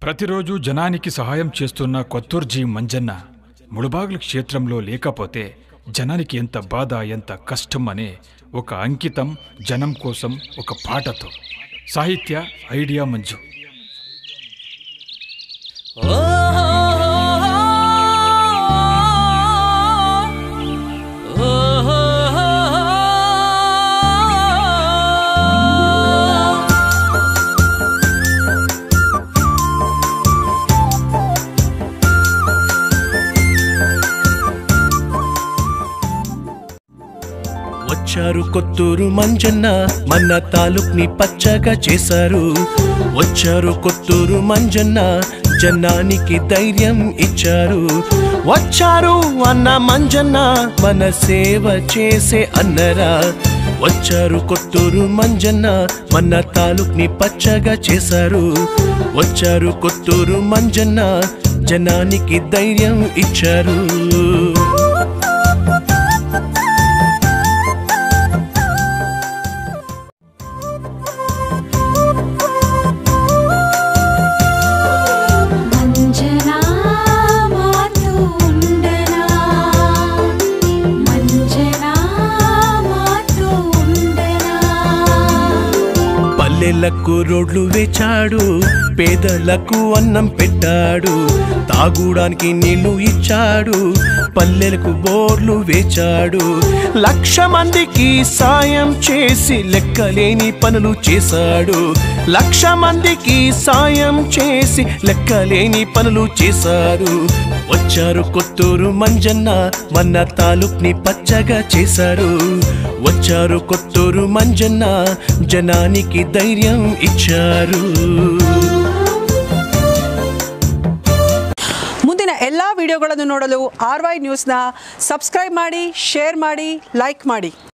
ప్రతిరోజు జనానికి సహాయం చేస్తున్న కొత్తూర్జీ మంజన్న ముళబాగిలి క్షేత్రంలో లేకపోతే జనానికి ఎంత బాధ ఎంత కష్టం అనే ఒక అంకితం జనం కోసం ఒక పాటతో సాహిత్య ఐడియా మంజు వచ్చారు కొత్తూరు మంజన్న మన తాలూక్ని పచ్చగా చేశారు. వచ్చారు కొత్తూరు మంజన్న జనానికి ధైర్యం ఇచ్చారు. వచ్చారు అన్న మంజన్న మన సేవ చేసే అన్నరా. వచ్చారు కొత్తూరు మంజన్న మన తాలూక్ని పచ్చగా చేశారు. వచ్చారు కొత్తూరు మంజన్న జనానికి ధైర్యం ఇచ్చారు. పల్లెలకు రోడ్లు వేచాడు, పేదలకు అన్నం పెట్టాడు, తాగుడానికి నీళ్లు ఇచ్చాడు, పల్లెలకు బోర్లు వేచాడు. 1,00,000 మందికి సాయం చేసి లెక్కలేని పనులు చేశాడు. 1,00,000 మందికి సాయం చేసి లెక్కలేని పనులు చేశారు. వచ్చారు కొత్తూరు మంజన్న మన తాలూక్ని పచ్చగా చేశారు. వచ్చారు కొత్తూరు మంజన్న జనానికి ధైర్యం ఇచ్చారు. ಮುಂದಿನ ಎಲ್ಲ ವಿಡಿಯೋಗಳನ್ನು ನೋಡಲು RY ನ್ಯೂಸ್ನ ಸಬ್ಸ್ಕ್ರೈಬ್ ಮಾಡಿ, ಶೇರ್ ಮಾಡಿ, ಲೈಕ್ ಮಾಡಿ.